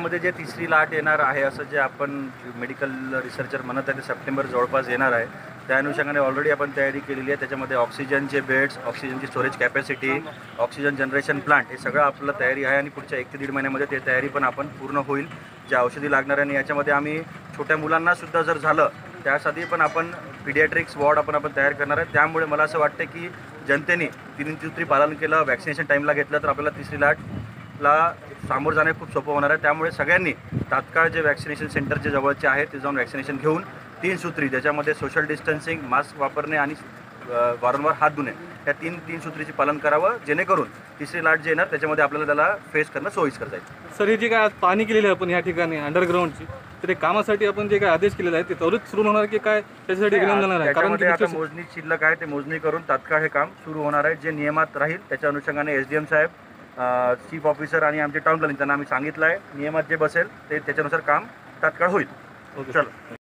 याच्यामध्ये जे तिसरी लाट येणार आहे असं जे आपण मेडिकल रिसर्चर म्हणत आहे ते सप्टेंबर जवळपास येणार आहे. त्या अनुषंगाने ऑलरेडी आपण तयारी केलेली आहे. त्याच्यामध्ये ऑक्सिजनचे बेड्स, ऑक्सिजनची storage capacity, oxygen generation plant हे सगळं आपलं तयारी आहे आणि पुढच्या 1 ते 1.5 महिन्यामध्ये ते तयारी पण आपण पूर्ण होईल. ज्या औषधी लागणार आहे आणि याच्यामध्ये आम्ही छोट्या मुलांनासुद्धा जर झालं त्यासाठी पण आपण पिडियाट्रिक्स वॉर्ड आपण तयार करणार आहे. त्यामुळे मला असं वाटतं की जनतेने 3 सूत्री पालन केलं, वॅक्सिनेशन टाईमला घेतलं तर आपल्याला तिसरी लाटला सामोरं जाणे खूप सोपं होणार आहे. त्यामुळे सगळ्यांनी तात्काळ जे वॅक्सिनेशन सेंटर जे जवळचे आहेत ते जाऊन वॅक्सिनेशन घेऊन 3 सूत्री ज्याच्यामध्ये सोशल डिस्टन्सिंग, मास्क वापरणे आणि वारंवार हात धुणे या तीन सूत्रीचे पालन करावं, जेणेकरून तिसरी लाट जे येणार त्याच्यामध्ये आपल्याला त्याला फेस करणं सोयीस्कर जाईल. सर, हे जे काय आज पाणी केलेलं आहे आपण या ठिकाणी अंडरग्राऊंडची, तर ते कामासाठी आपण जे काय आदेश केलेले आहेत ते त्वरित सुरू होणार की काय त्याच्यासाठी विलंब जाणार आहे? कारण आता मोजणी शिल्लक आहे, ते मोजणी करून तात्काळ हे काम सुरू होणार आहे. जे नियमात राहील त्याच्या अनुषंगाने SDM साहेब, चीफ ऑफिसर आणि आमचे टाउन प्लॅनिंग त्यांना आम्ही सांगितलं आहे, नियमात जे बसेल ते त्याच्यानुसार काम तात्काळ होईल. ओके. चला.